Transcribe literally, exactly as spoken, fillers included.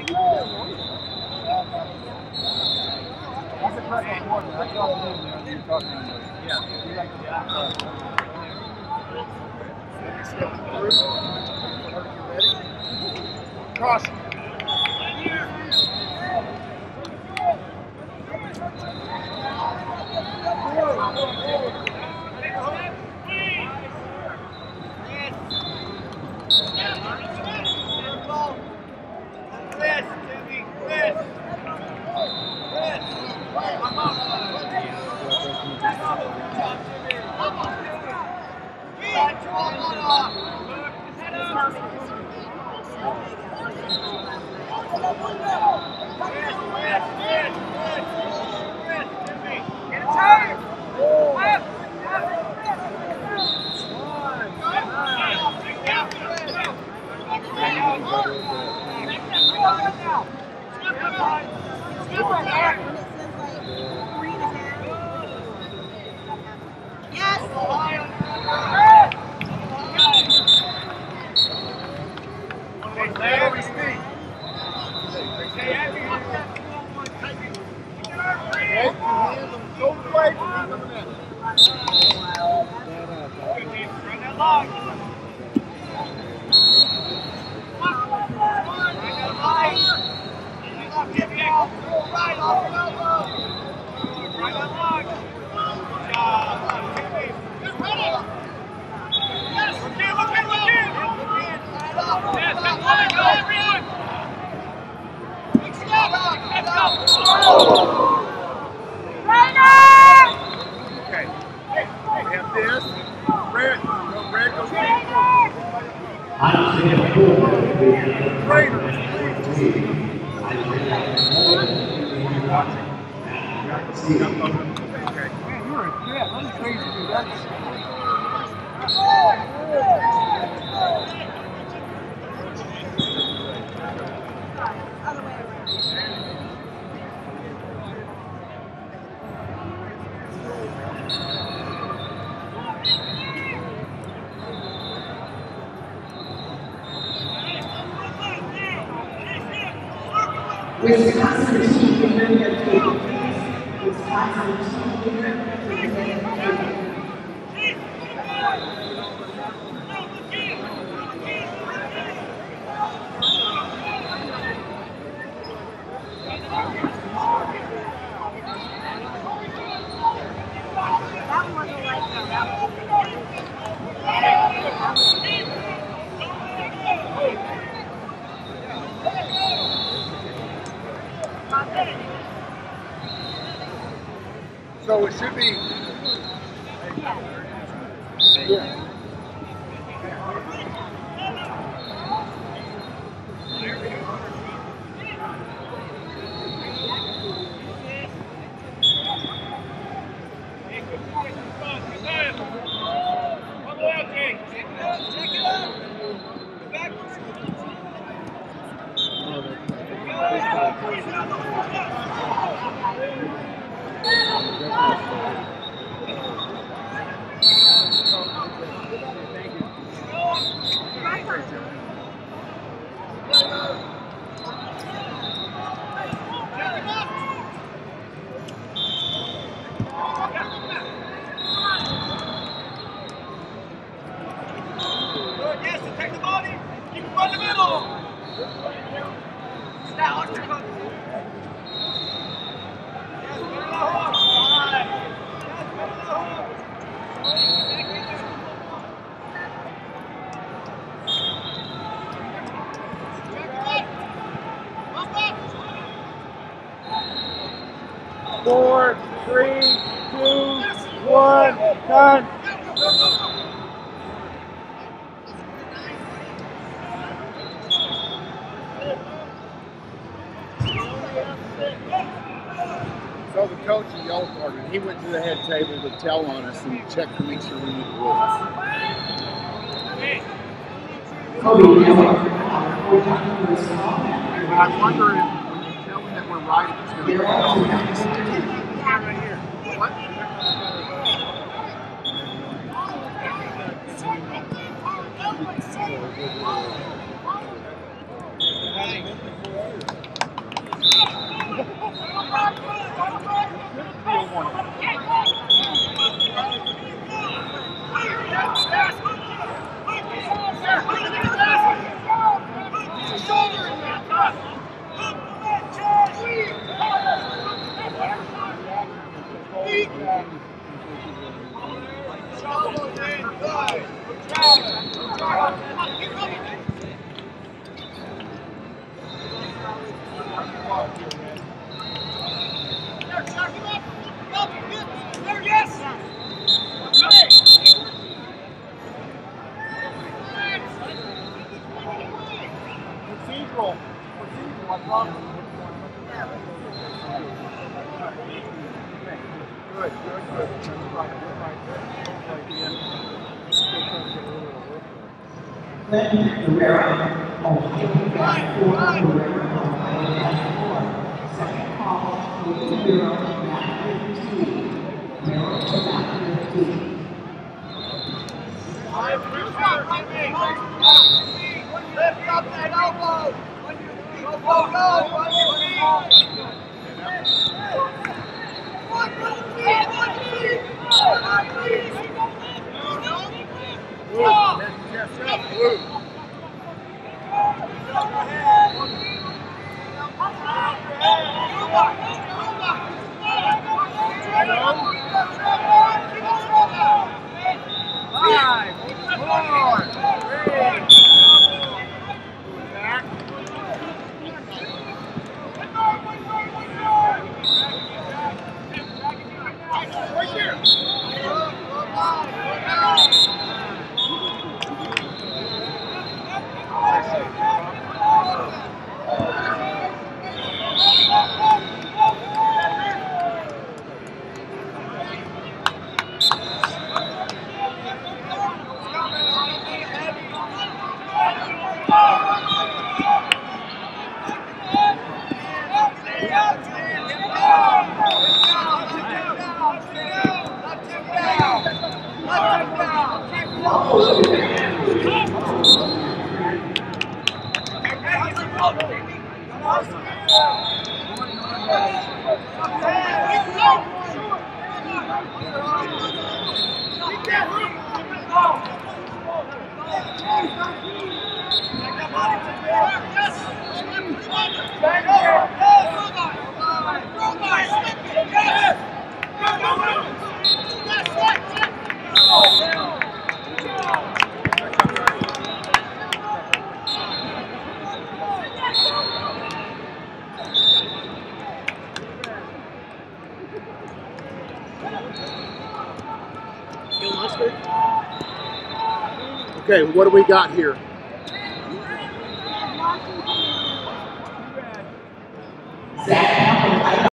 That's a press on board. That's all the name there you're talking about. Yeah. You like the step through. You ready? Caution. Rest, Timmy, rest. Rest. Come on. Wisconsin team in the table, please. Wisconsin team in the table. That wasn't like that. So it should be. Yeah. Four, three, two, one, done. So the coach in yellow card, and he went to the head table to tell on us and check to make sure we knew the rules. Kobe Miller. I wonder if when you tell him that we're right, if it's going to be right here. What? Hey. Procedural. Procedural. I promise. Good, good, good. That's right, that's right. Clinton Guerrero, Ohio dash four, Guerrero, Ohio dash four. Second call, Clinton Guerrero, back fifteen. Guerrero to back fifteen. Lift up that elbow. Go, go, go. On your feet. One, one, feet. One, feet. One, feet. Blue, that's just up, blue. Five, four, three. Back. Right there. Gil Mossburg. Okay, what do we got here?